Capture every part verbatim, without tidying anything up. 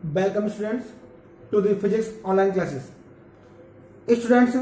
Welcome students to the physics online classes. Students,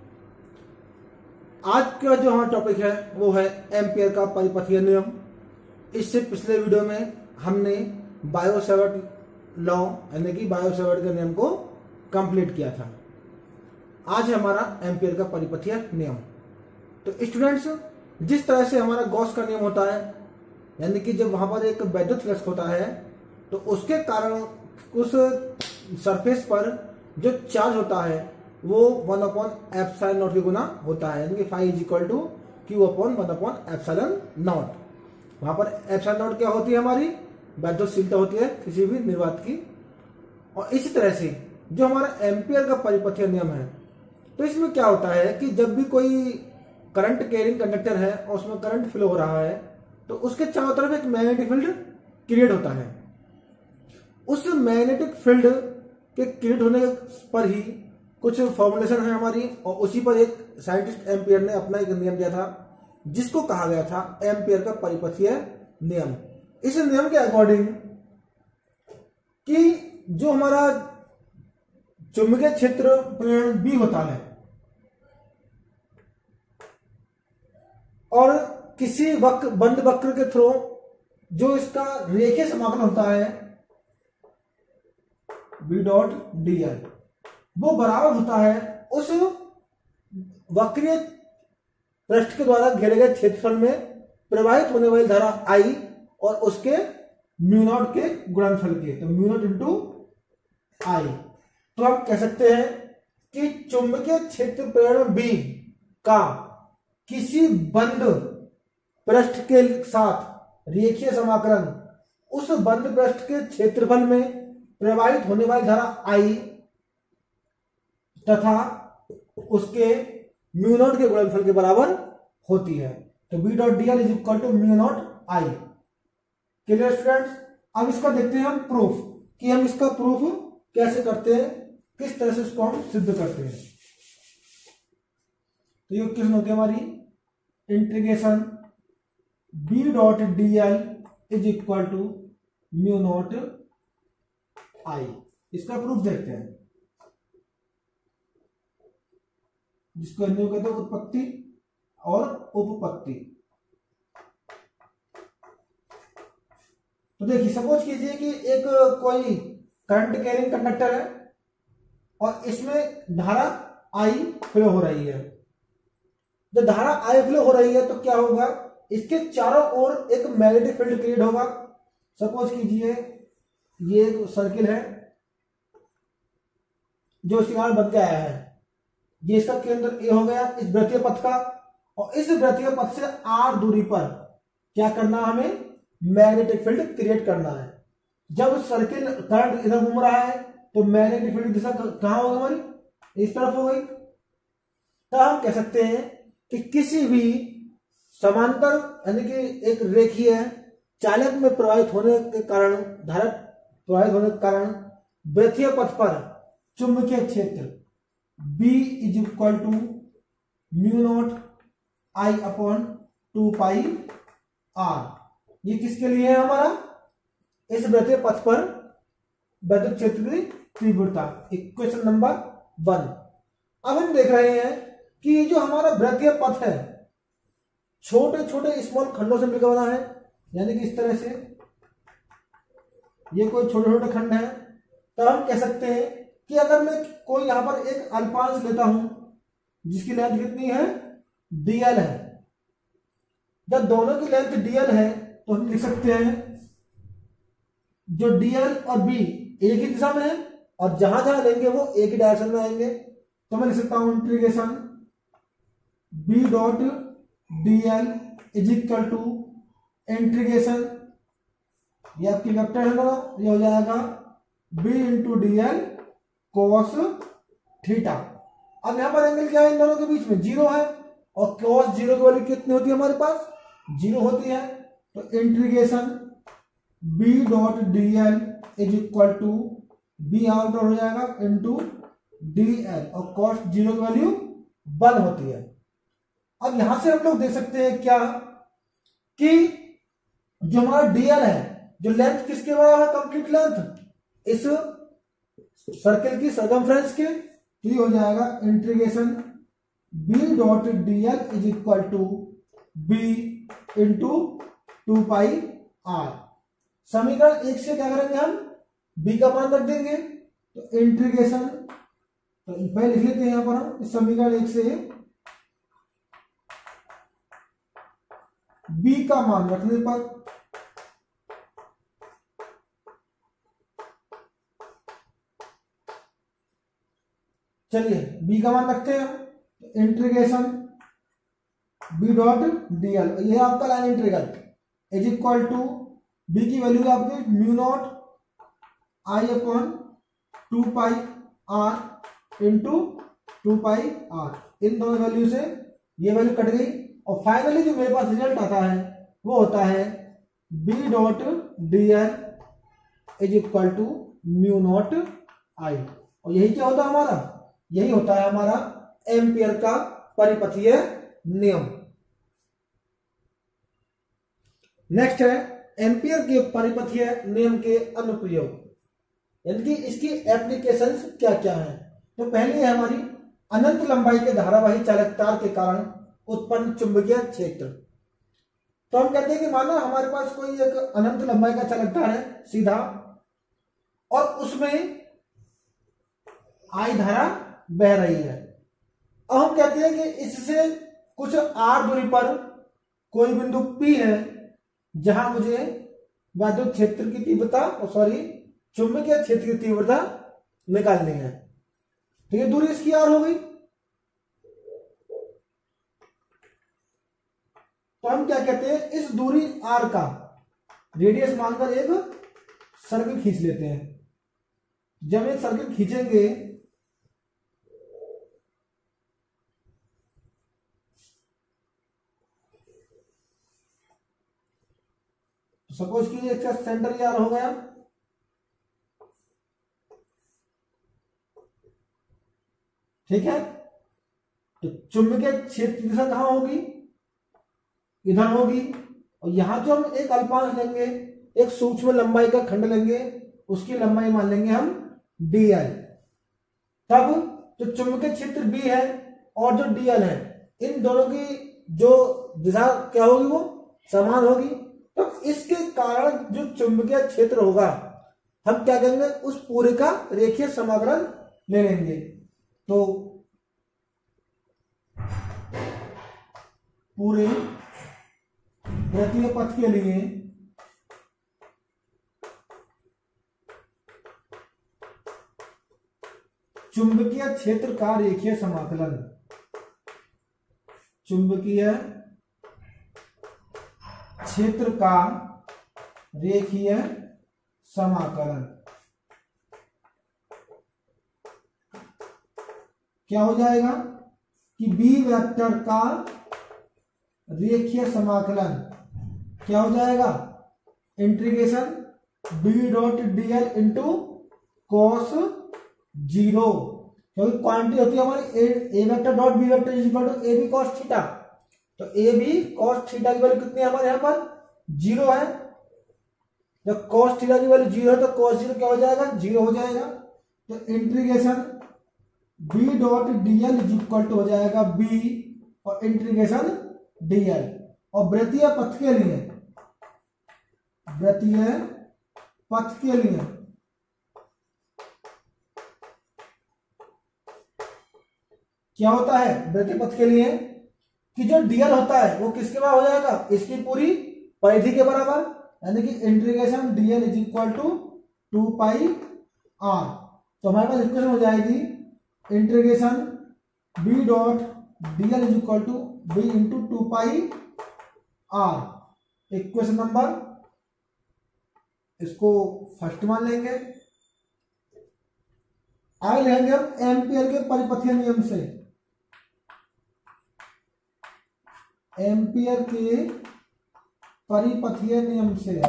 आज का जो हमारा टॉपिक है वो है एम्पियर का परिपथीय नियम। इससे पिछले वीडियो में हमने बायो सेवर्ट लॉ यानी कि बायो सेवर्ट के नियम को कंप्लीट किया था। आज है हमारा एम्पियर का परिपथीय नियम। तो स्टूडेंट्स, जिस तरह से हमारा गॉस का नियम होता है, यानी कि जब वहां पर एक विद्युत फ्लक्स होता है तो उसके कारण उस सरफेस पर जो चार्ज होता है वो वन अपॉन एप्सिलॉन नॉट के गुना होता है, यानी कि phi is equal to Q upon one upon epsilon naught. वहां पर एप्सिलॉन नॉट क्या होती है? हमारी विद्युतशीलता होती है किसी भी निर्वात की। और इसी तरह से जो हमारा एम्पियर का परिपथीय नियम है, तो इसमें क्या होता है कि जब भी कोई करंट कैरिंग कंडक्टर है और उसमें करंट फ्लो हो रहा है तो उसके चारों तरफ एक मैग्नेटिक फील्ड क्रिएट होता है। उस मैग्नेटिक फील्ड के क्रिएट होने पर ही कुछ फॉर्मुलेशन है हमारी, और उसी पर एक साइंटिस्ट एम्पियर ने अपना एक नियम दिया था जिसको कहा गया था एम्पियर का परिपथीय नियम। इस नियम के अकॉर्डिंग कि जो हमारा चुंबकीय क्षेत्र प्रेरण बी होता है और किसी वक्र बंद वक्र के थ्रू जो इसका रेखीय समाकलन होता है बी डॉट डी एल, वो बराबर होता है उस वक्रीय पृष्ठ के द्वारा घेरे गए क्षेत्रफल में प्रवाहित होने वाली धारा आई और उसके म्यू नॉट के गुणनफल के, तो म्यू नॉट इंटू आई। तो आप कह सकते हैं कि चुंबकीय क्षेत्र प्रेरण बी का किसी बंद पृष्ठ के साथ रेखीय समाकलन उस बंद पृष्ठ के क्षेत्रफल में प्रवाहित होने वाली धारा आई तथा उसके म्यू नॉट के गुणनफल के बराबर होती है। तो B dot D L is equal to mu naught I. Clear students? अब इसका देखते हैं हम प्रूफ कि हम इसका प्रूफ कैसे करते हैं, किस तरह से इसको हम सिद्ध करते हैं। तो ये किस होती है हमारी integration B dot D L is equal to mu naught I. इसका प्रूफ देखते हैं, जिसको अन्य कहते हैं उत्पत्ति और उपपत्ति। तो देखिए, सपोज कीजिए कि एक कोई करंट कैरिंग कंडक्टर है और इसमें धारा आई फ्लो हो रही है। जब धारा आई फ्लो हो रही है तो क्या होगा? इसके चारों ओर एक मैग्नेटिक फील्ड क्रिएट होगा। सपोज कीजिए ये एक सर्किल है जो इसके कारण बन के आया है। ये इसका केंद्र ए हो गया इस वृत्तीय पथ का, और इस वृत्तीय पथ से आर दूरी पर क्या करना है? हमें मैग्नेटिक फील्ड क्रिएट करना है। जब सर्किल करंट इधर घूम रहा है तो मैग्नेटिक फील्ड दिशा कहां होगी? हमारी इस तरफ हो गई। तो हम कह सकते हैं कि किसी भी समांतर यानी कि एक रेखीय चालक में प्रवाहित होने के कारण धारा प्रवाहित होने के कारण वृत्तीय पथ पर चुंबकीय क्षेत्र B is equal to mu naught I upon two pi R. ये किसके लिए है? हमारा इस वृत्तीय पथ पर विद्युत क्षेत्र की तीव्रता। Equation number one. अब हम देख रहे हैं कि ये जो हमारा वृत्तीय पथ है छोटे छोटे स्मॉल खंडों से मिलकर बना है, यानी कि इस तरह से ये कोई छोटे छोटे खंड है। तो हम कह सकते हैं कि अगर मैं कोई यहां पर एक अल्पांश लेता हूं जिसकी लेंथ कितनी है? डीएल है। जब दोनों की लेंथ डीएल है तो हम लिख सकते हैं जो डीएल और बी एक ही दिशा में है और जहां जहां लेंगे वो एक ही डायरेक्शन में आएंगे। तो मैं लिख सकता हूं integration B dot DL is equal to integration, ये आपकी वेक्टर है ना, ये हो जाएगा B into DL cos theta. अब यहां पर एंगल क्या है? इन दोनों के बीच में जीरो है, और कोस जीरो की वैल्यू कितनी होती है? हमारे पास जीरो होती है। तो integration B dot DL is equal to B out हो जाएगा इंटू डीएल, और कोस जीरो की वैल्यू वन होती है। अब यहां से हम लोग देख सकते हैं क्या कि जो हमारा डीएल है, जो लेंथ किसके बराबर है? कंप्लीट लेंथ इस सर्किल की सर्कमफ्रेंस के, तो ये हो जाएगा integration B dot D L is equal to B into two pi R. समीकरण एक से क्या करेंगे हम, बी का मान रख देंगे, तो इंटीग्रेशन, तो पहले लिख लेते हैं यहां पर हम इस समीकरण एक से बी का मान रखने पर चलिए बी का मान रखते हैं, integration B dot D L, ये आपका line integral is equal to B की वैल्यू है आपकी mu naught I upon two pi R into two pi R, इन दोनों वैल्यू से ये वैल्यू कट गई और फाइनली जो मेरे पास रिजल्ट आता है वो होता है B dot D L is equal to mu naught I. और यही क्या होता है हमारा, यही होता है हमारा एम्पियर का परिपथीय नियम। नेक्स्ट है एम्पियर के परिपथीय नियम के अनुप्रयोग, यानी कि इसकी एप्लीकेशंस क्या क्या है। तो पहली है हमारी अनंत लंबाई के धारावाही चालक तार के कारण उत्पन्न चुंबकीय क्षेत्र। तो हम कहते हैं कि मानो हमारे पास कोई एक अनंत लंबाई का चालक तार है सीधा, और उसमें आई धारा बह रही है। अब हम कहते हैं कि इससे कुछ आर दूरी पर कोई बिंदु P है जहां मुझे विद्युत क्षेत्र की तीव्रता, सॉरी चुंबकीय क्षेत्र की तीव्रता निकालनी है। तो ये दूरी इसकी आर हो गई। तो हम क्या कहते हैं, इस दूरी आर का रेडियस मानकर एक सर्किल खींच लेते हैं। जब एक सर्किल खींचेंगे तो सपोज कीजिए इसका सेंटर यार हो गया, ठीक है। तो चुंबकीय क्षेत्र दिशा कहां होगी, इधर होगी। और यहां जो हम एक अल्पांश लेंगे, एक सूक्ष्म लंबाई का खंड लेंगे, उसकी लंबाई मान लेंगे हम डीएल। तब जो चुंबकीय क्षेत्र बी है और जो डीएल है, इन दोनों की जो दिशा क्या होगी वो समान होगी। तो इसके कारण जो चुंबकीय क्षेत्र होगा हम क्या करेंगे, उस पूरे का रेखीय समाकलन ले लेंगे। तो पूरे वृत्तीय पथ के लिए चुंबकीय क्षेत्र का रेखीय समाकलन, चुंबकीय क्षेत्र का रेखीय समाकलन क्या हो जाएगा कि बी वेक्टर का रेखीय समाकलन क्या हो जाएगा, integration B dot DL into cos zero, क्योंकि क्वांटिटी होती है हमारी A vector dot B vector is equal to A B cos theta. तो ए बी कॉस थीटा की वैल्यू कितनी है हमारे यहाँ पर, जीरो है। जब कॉस थीटा की वैल्यू जीरो है तो कॉस जीरो क्या हो जाएगा, जीरो हो जाएगा। तो integration B dot DL is equal to हो जाएगा बी और इंटीग्रेशन डीएल। और वृत्तीय पथ के लिए, वृत्तीय पथ के लिए क्या होता है, वृत्तीय पथ के लिए कि जो डीएल होता है वो किसके बराबर हो जाएगा, इसकी पूरी परिधि के बराबर, यानी कि integration DL is equal to two pi R. तो हमारे पास इक्वेशन हो जाएगी integration B dot DL is equal to B into two pi R. Equation number, इसको फर्स्ट मान लेंगे। आगे लेंगे हम एम्पियर के परिपथीय नियम से, एम्पियर के परिपथीय नियम से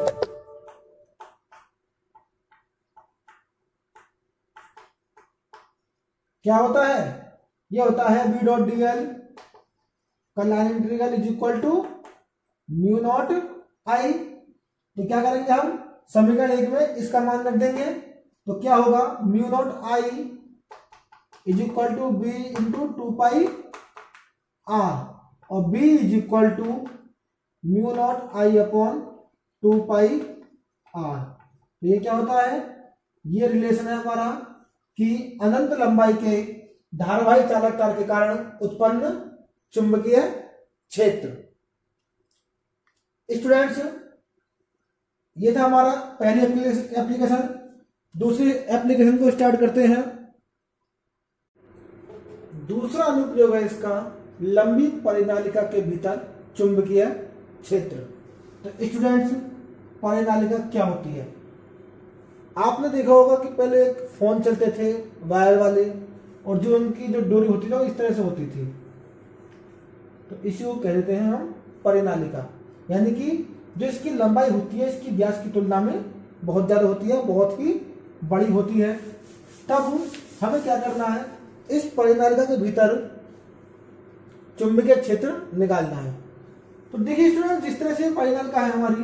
क्या होता है, ये होता है बी डॉट डी एल का line integral is equal to mu naught I. तो क्या करेंगे हम, समीकरण एक में इसका मान रख देंगे, तो क्या होगा, mu naught I is equal to B into two pi R और B is equal to mu naught I upon two pi R. तो ये क्या होता है, ये रिलेशन है हमारा कि अनंत लंबाई के धारावाही चालक तार के कारण उत्पन्न चुंबकीय क्षेत्र। स्टूडेंट्स, ये था हमारा पहली एप्लीकेशन। दूसरी एप्लीकेशन को स्टार्ट करते हैं। दूसरा अनुप्रयोग है इसका, लंबी परिनालिका के भीतर चुंबकीय क्षेत्र। तो स्टूडेंट्स, परिनालिका क्या होती है? आपने देखा होगा कि पहले एक फोन चलते थे वायर वाले, और जो उनकी जो डोरी होती थी वो इस तरह से होती थी, तो इसी को कह देते हैं हम परिनालिका। यानी कि जो इसकी लंबाई होती है इसकी व्यास की तुलना में बहुत ज्यादा होती है, बहुत ही बड़ी होती है। तब हमें क्या करना है, इस परिनालिका के भीतर चुंबकीय क्षेत्र निकालना है। तो देखिए स्टूडेंट, जिस तरह से परिनालिका है हमारी,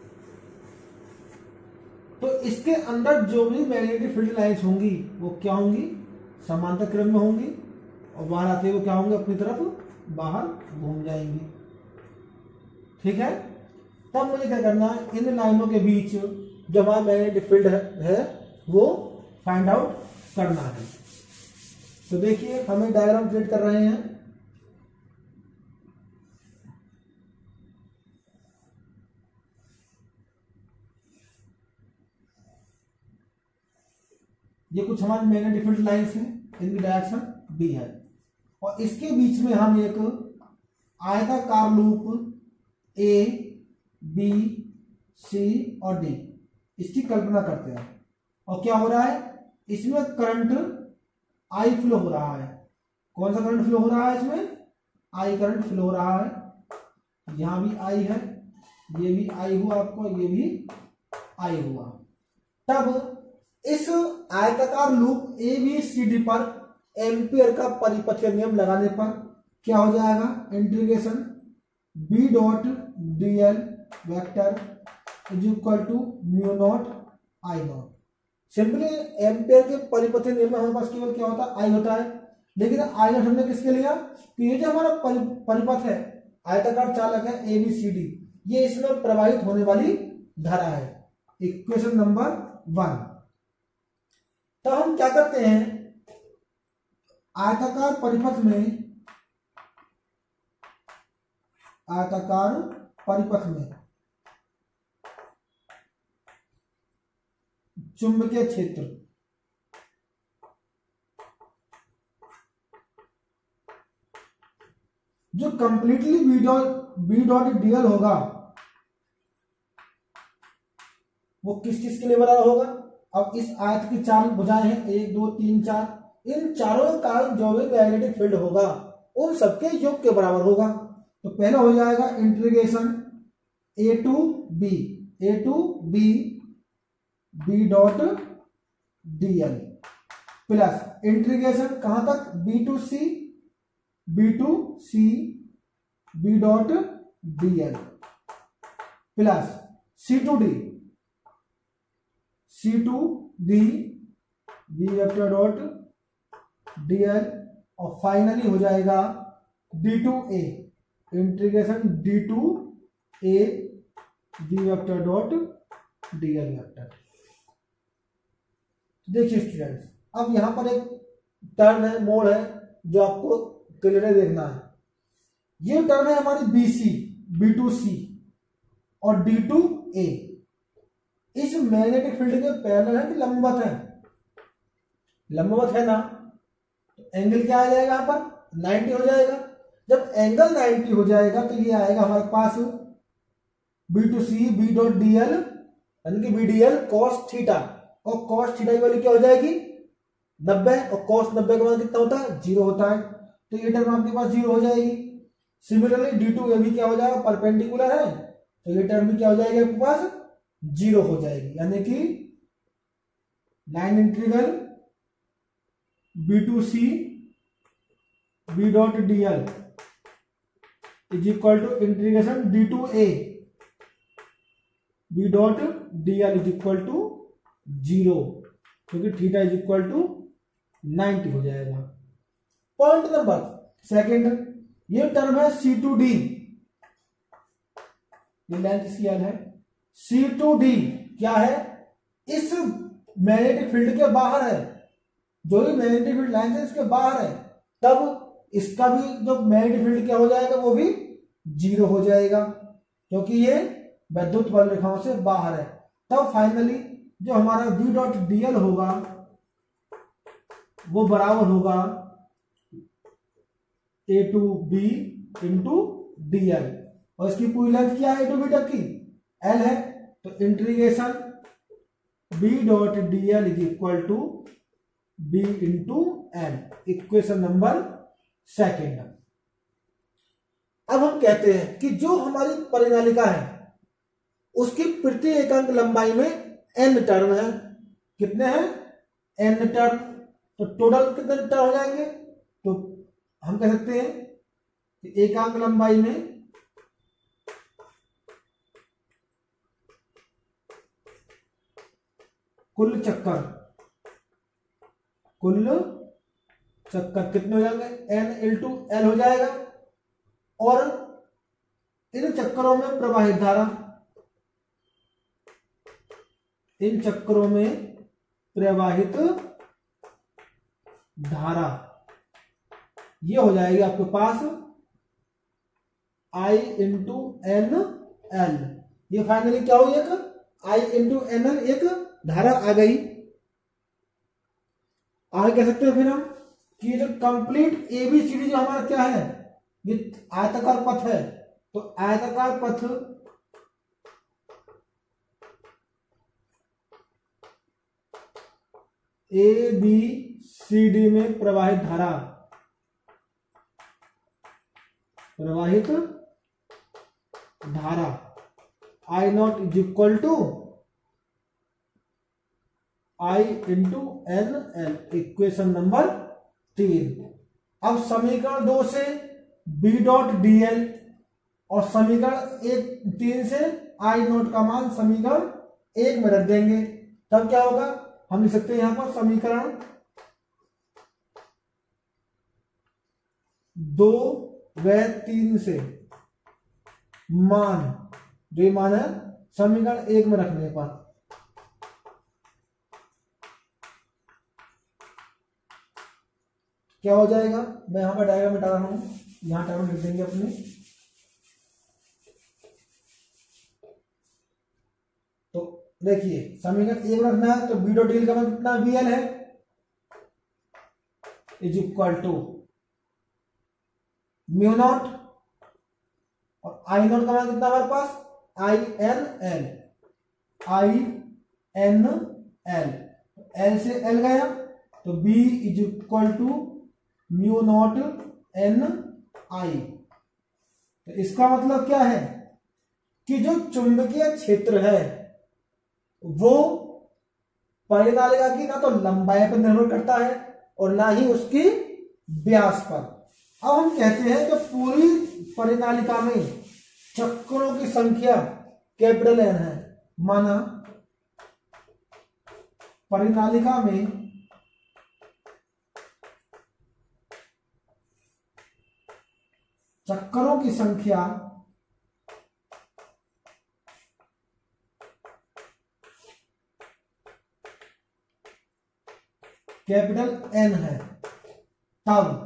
तो इसके अंदर जो भी मैग्नेटिक फील्ड लाइंस होंगी वो क्या होंगी, समांतर क्रम में होंगी, और बाहर आते हुए क्या होंगे, अपनी तरफ बाहर घूम जाएंगी। ठीक है, तब मुझे क्या करना है, इन लाइनों के बीच जो हमारा मैग्नेटिक फील्ड है, है वो फाइंड आउट करना है। तो देखिए हमें डायग्राम क्रिएट कर रहे हैं। ये कुछ हमारी मैग्नेटिक फील्ड लाइंस हैं, इनकी डायरेक्शन बी है, और इसके बीच में हम एक आयताकार लूप ए बी सी और डी इसकी कल्पना करते हैं। और क्या हो रहा है, इसमें करंट आई फ्लो हो रहा है। कौन सा करंट फ्लो हो रहा है इसमें, आई करंट फ्लो हो रहा है। यहां भी आई है, ये भी आई हुआ आपको, ये भी आई हुआ। तब इस आयताकार loop A B C D पर एम्पियर का परिपथीय नियम लगाने पर क्या हो जाएगा, integration B dot D L vector is equal to mu naught I naught. Simply Ampere के परिपथीय नियम में हमारे पास केवल क्या होता है, आई होता है, लेकिन आई नॉट हमने किसके लिया, तो ये जो हमारा परि, परिपथ है, आयताकार चालक है ए बी सी डी, ये इसमें प्रवाहित होने वाली धारा है। Equation number one. तो हम क्या करते हैं, आयताकार परिपथ में आयताकार परिपथ में चुंबकीय क्षेत्र जो completely B dot B dot DL होगा वो किस चीज के लिए बराबर होगा। अब इस आयत की चार भुजाएं हैं, एक दो तीन चार, इन चारों का जो भी मैग्नेटिक फील्ड होगा उन सबके योग के बराबर होगा। तो पहला हो जाएगा integration A to B A to B B dot D L plus integration कहां तक, B to C B to C B dot D L plus C to D C to D B vector dot D L और finally हो जाएगा D to A integration D to A B vector dot D L vector. देखिए students, अब यहां पर एक turn है, मोड़ है, जो आपको क्लियर देखना है। ये टर्न है हमारी B C B to C और डी टू ए। इस मैग्नेटिक फील्ड के पैरेलल है कि लंबवत है, लंबवत है ना, तो एंगल क्या आ जाएगा यहां पर, नाइंटी हो जाएगा। जब एंगल नाइंटी हो जाएगा तो ये आएगा हमारे पास B to C B dot D L यानी कि B D L cos theta, और कॉस थीटा की वैल्यू क्या हो जाएगी नब्बे, और कॉस नब्बे का मान कितना होता है, जीरो होता है, तो ये टर्म आपके पास जीरो हो जाएगी। सिमिलरली डी टू ए भी क्या हो जाएगा, परपेंडिकुलर है, तो ये टर्म भी क्या हो जाएगी आपके पास, जीरो हो जाएगी। यानी कि line integral B to C B dot D L is equal to integration D to A B dot D L is equal to zero. क्योंकि theta is equal to ninety हो जाएगा। पॉइंट नंबर सेकेंड, ये term है C to D, ये length इसकी L है। C to D क्या है, इस मैग्नेटिक फील्ड के बाहर है, जो भी मैग्नेटिक फील्ड लाइन है इसके बाहर है, तब इसका भी जो मैग्नेटिक फील्ड क्या हो जाएगा, वो भी जीरो हो जाएगा, क्योंकि ये विद्युत बल रेखाओं से बाहर है। तब फाइनली जो हमारा v डॉट डीएल होगा वो बराबर होगा A to B into D L, और इसकी पूरी लेंथ क्या है ए टू बी तक की, एल है, तो integration B dot D L is equal to B into L, equation number second. अब हम कहते हैं कि जो हमारी परिनालिका है उसकी प्रति एकांक लंबाई में एन टर्न है। कितने हैं, एन टर्न, तो टोटल कितने टर्न हो जाएंगे, तो हम कह सकते हैं कि एकांक लंबाई में कुल चक्कर, कुल चक्कर कितने हो जाएंगे, एन इंटू एल हो जाएगा, और इन चक्करों में प्रवाहित धारा, इन चक्करों में प्रवाहित धारा ये हो जाएगी आपके पास I इंटू एन एल। ये फाइनली क्या हुई, एक I इंटू एन एल, एक धारा आ गई। आगे कह सकते हैं फिर हम कि जो कंप्लीट एबीसीडी जो हमारा क्या है, ये आयताकार पथ है, तो आयताकार पथ ए बी सी डी में प्रवाहित धारा, प्रवाहित धारा I naught is equal to I into N L, equation number तीन। अब समीकरण दो से बी डॉट डी एल और समीकरण एक तीन से आई नोट का मान समीकरण एक में रख देंगे, तब क्या होगा, हम लिख सकते हैं यहां पर समीकरण दो व तीन से मान, जो ये मान है समीकरण एक में रखने पर क्या हो जाएगा, मैं यहां पर डायग्राम मिटा रहा हूं, यहां डायग्राम लिख देंगे अपने। तो देखिए समीकरण एक में रखना है, तो बी डॉट डी एल का मान कितना वी एल है, is equal to mu naught, और आई नॉट का मान कितना हमारे पास, I N L, I N L, L से एल गया, तो B is equal to mu naught N I. तो इसका मतलब क्या है कि जो चुंबकीय क्षेत्र है वो परिनालिका की ना तो लंबाई पर निर्भर करता है और ना ही उसकी व्यास पर। अब हम कहते हैं कि पूरी परिनालिका में चक्करों की संख्या कैपिटल एन है, माना परिनालिका में चक्करों की संख्या कैपिटल एन है, तब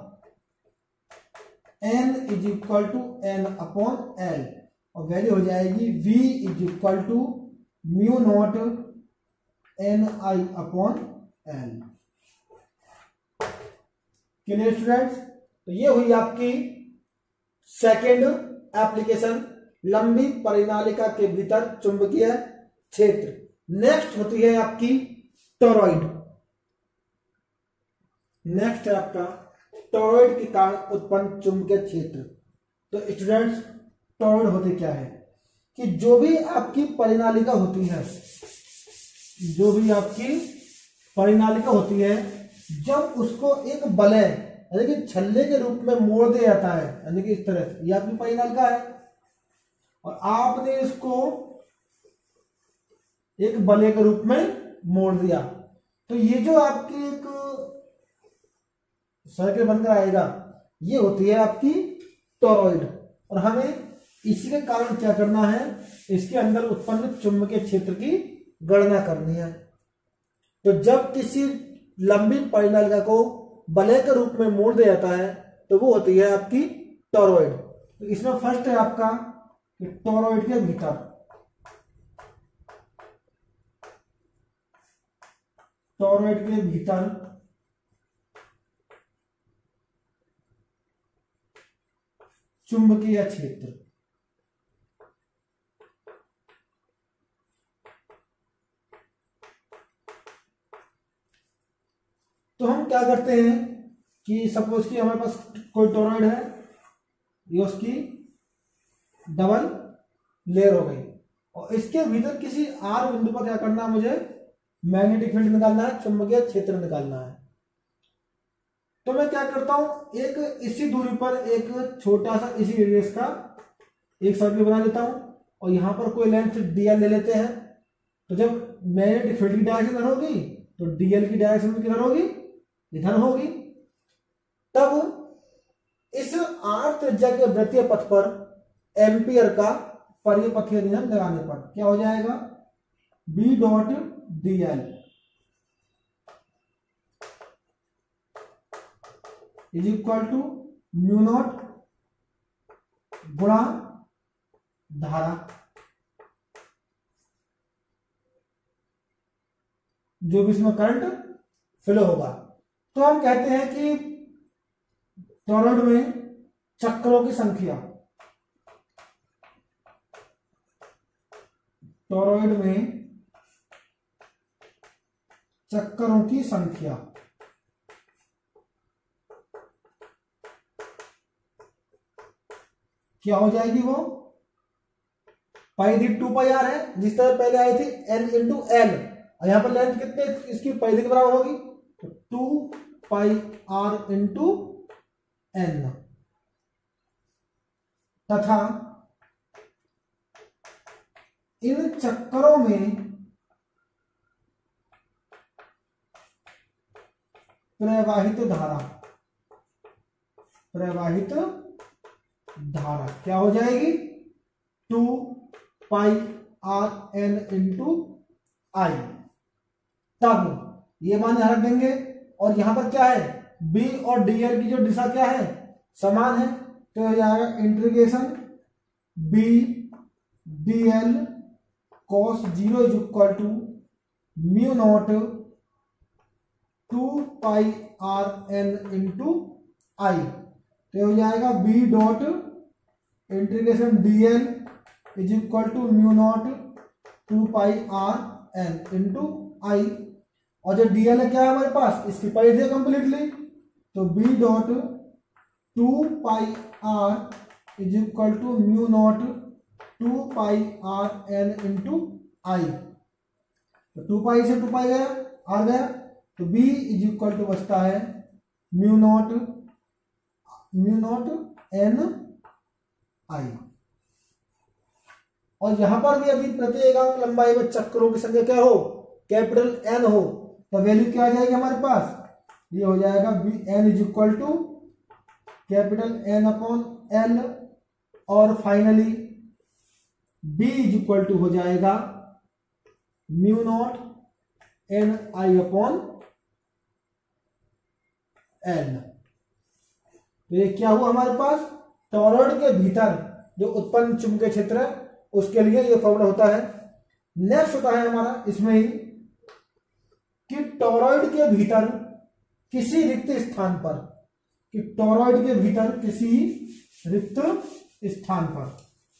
N is equal to N upon L, और वैल्यू हो जाएगी v is equal to mu naught N I upon L. Clear students, तो ये हुई आपकी सेकेंड एप्लीकेशन, लंबी परिनालिका के भीतर चुंबकीय क्षेत्र। नेक्स्ट होती है आपकी टॉरॉइड। नेक्स्ट है आपका टॉरॉइड के कारण उत्पन्न चुंबकीय क्षेत्र। तो स्टूडेंट्स, टॉरॉइड होते क्या है कि जो भी आपकी परिनालिका होती है, जो भी आपकी परिनालिका होती है, जब उसको एक बलय यानी कि छल्ले के रूप में मोड़ दिया जाता है, यानी कि इस तरह से, ये आपकी परिनालिका है और आपने इसको एक बलय के रूप में मोड़ दिया, तो ये जो आपकी एक सर्किल बनकर आएगा ये होती है आपकी टोरॉइड, और हमें इसी के कारण क्या करना है, इसके अंदर उत्पन्न चुंबकीय क्षेत्र की गणना करनी है। तो जब किसी लंबी परिनालिका को वलय के रूप में मोड़ दिया जाता है तो वो होती है आपकी टोरॉइड। तो इसमें फर्स्ट है आपका टोरॉइड के भीतर, टोरॉइड के भीतर चुंबकीय क्षेत्र। तो हम क्या करते हैं कि सपोज कि हमारे पास कोई टोरॉइड है, ये उसकी डबल लेयर हो गई, और इसके भीतर किसी आर बिंदु पर क्या करना है, मुझे मैग्नेटिक फील्ड निकालना है, चुंबकीय क्षेत्र निकालना है। तो मैं क्या करता हूं, एक इसी दूरी पर एक छोटा सा इसी रेडियस का एक सर्किल बना लेता हूं, और यहां पर कोई लेंथ डीएल ले लेते हैं। तो जब मैग्नेटिक फील्ड की डायरेक्शन इधर होगी तो डीएल की डायरेक्शन किधर होगी, इधर होगी। तब इस आर त्रिज्या के वृत्तीय पथ पर एम्पियर का परिपथीय नियम लगाने पर क्या हो जाएगा, B dot D L is equal to mu naught गुणा धारा, जो भी इसमें करंट फ्लो होगा। तो हम कहते हैं कि टोरॉइड में चक्रों की संख्या, टोरॉइड में चक्करों की संख्या क्या हो जाएगी, वो पाई दी टू पाई आर है, जिस तरह पहले आई थी एन इंटू एल, और यहां पर लेंथ कितने इसकी पाई दी के बराबर होगी, तो two pi R into N, तथा इन चक्करों में प्रवाहित धारा, प्रवाहित धारा क्या हो जाएगी, two pi R N into I. तब ये मान यहां रख देंगे, और यहां पर क्या है, बी और डीएल की जो दिशा क्या है, समान है। तो हो जाएगा integration B D L cos zero is equal to mu naught two pi R N into I. तो हो जाएगा B dot integration D L is equal to mu naught two pi R N into I, और जो D L है क्या है हमारे पास, इसकी पाई दे कंप्लीटली, तो B dot two pi R is equal to mu naught two pi R N into I. तो टू पाई से टू पाई गया, आ गया, तो बी इज इक्वल टू बचता है mu naught mu naught N I. और यहां पर भी यदि प्रति एकांक लंबाई में चक्रों की संख्या क्या हो, कैपिटल एन हो, तो वैल्यू क्या आ जाएगी हमारे पास, ये हो जाएगा B N is equal to capital N upon L, और finally B is equal to हो जाएगा mu naught N I upon L. तो ये क्या हुआ हमारे पास, टोरॉइड के भीतर जो उत्पन्न चुंबकीय क्षेत्र है उसके लिए ये फॉर्मूला होता है। नेक्स्ट होता है हमारा इसमें ही कि टोरॉइड के भीतर किसी रिक्त स्थान पर, कि टोरॉइड के भीतर किसी रिक्त स्थान पर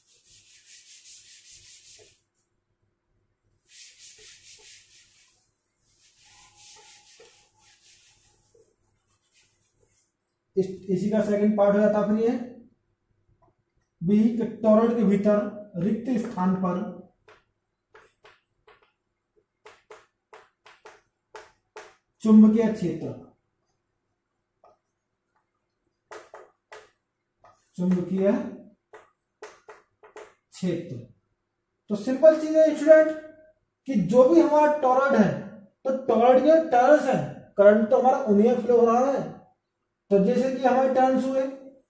इस, इसी का सेकंड पार्ट हो जाता फिर ये बी के टोरॉइड के भीतर रिक्त स्थान पर चुंबकीय क्षेत्र, चुंबकीय क्षेत्र। तो सिंपल चीज है स्टूडेंट कि जो भी हमारा टोरॉइड है तो टॉरॉइड के टर्न्स है, करंट तो हमारा उन्हीं फ्लो हो रहा है। तो जैसे कि हमारे टर्न्स हुए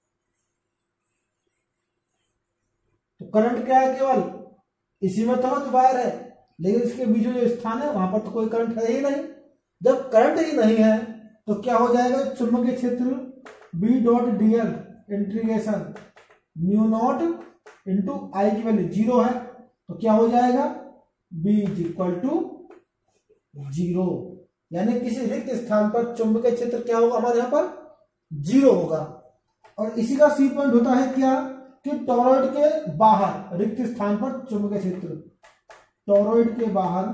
तो करंट क्या है, केवल इसी में तो वायर है, लेकिन इसके बीच में जो स्थान है वहां पर तो कोई करंट है ही नहीं। जब करंट ही नहीं है तो क्या हो जाएगा, चुंबकीय क्षेत्र B dot D L integration mu naught into I की वैल्यू जीरो है, तो क्या हो जाएगा, B is equal to zero. यानी किसी रिक्त स्थान पर चुंबकीय क्षेत्र क्या होगा, हमारे यहां पर जीरो होगा। और इसी का सी पॉइंट होता है क्या, कि टॉरॉइड के बाहर रिक्त स्थान पर चुंबकीय क्षेत्र, टॉरॉइड के बाहर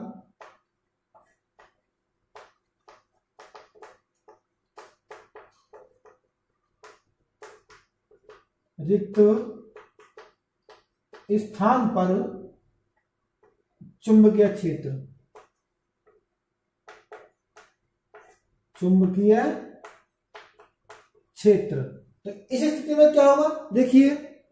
रिक्त स्थान पर चुंबकीय क्षेत्र, चुंबकीय क्षेत्र। तो इस स्थिति में क्या होगा, देखिए,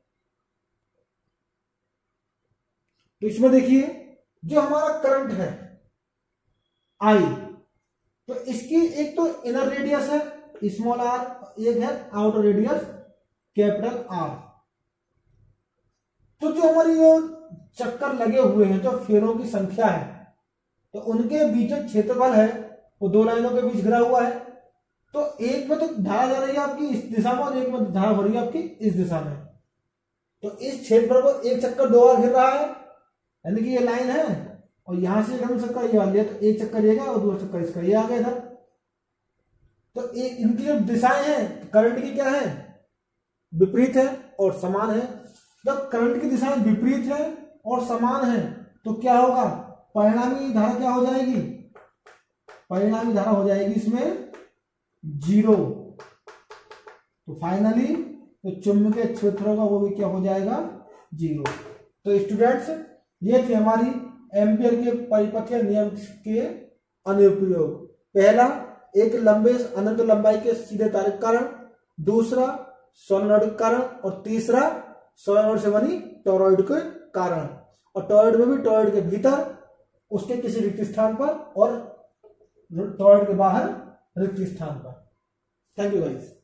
तो इसमें देखिए जो हमारा करंट है आई, तो इसकी एक तो इनर रेडियस है स्मॉल आर, एक है आउटर रेडियस कैपिटल आर। तो जो हमारी ये चक्कर लगे हुए हैं, जो फेरों की संख्या है, तो उनके बीच जो क्षेत्रफल है वो दो लाइनों के बीच घिरा हुआ है। तो एक में तो धारा जा रही है आपकी इस दिशा में और एक में धारा हो रही है आपकी इस दिशा में। तो इस क्षेत्रफल को एक चक्कर दो बार घिर रहा है, यानी कि ये लाइन है और यहां से हम चक्कर ये वाली है, तो एक चक्कर ये गया और दूसरा चक्कर इसका ये आ गया इधर। तो एक इनकी जो दिशाएं हैं करंट की क्या है, विपरीत है और समान है। जब करंट की दिशाएं विपरीत है और समान है तो क्या होगा, परिणामी धारा क्या हो जाएगी, परिणामी धारा हो जाएगी इसमें जीरो। तो फाइनली तो चुंबकीय क्षेत्र होगा वो भी क्या हो जाएगा, जीरो। तो स्टूडेंट्स ये थी हमारी एम्पियर के परिपथीय नियम के अनुप्रयोग। पहला, एक लंबे अनंत लंबाई के सीधे तार के कारण, दूसरा सोलेनॉइड के कारण, और तीसरा सोलेनॉइड से बनी टॉरॉइड के कारण। और टॉरॉइड में भी टॉरॉइड के भीतर उसके किसी रिक्त स्थान पर और टॉरॉइड के बाहर रिक्त स्थान पर। Thank you guys.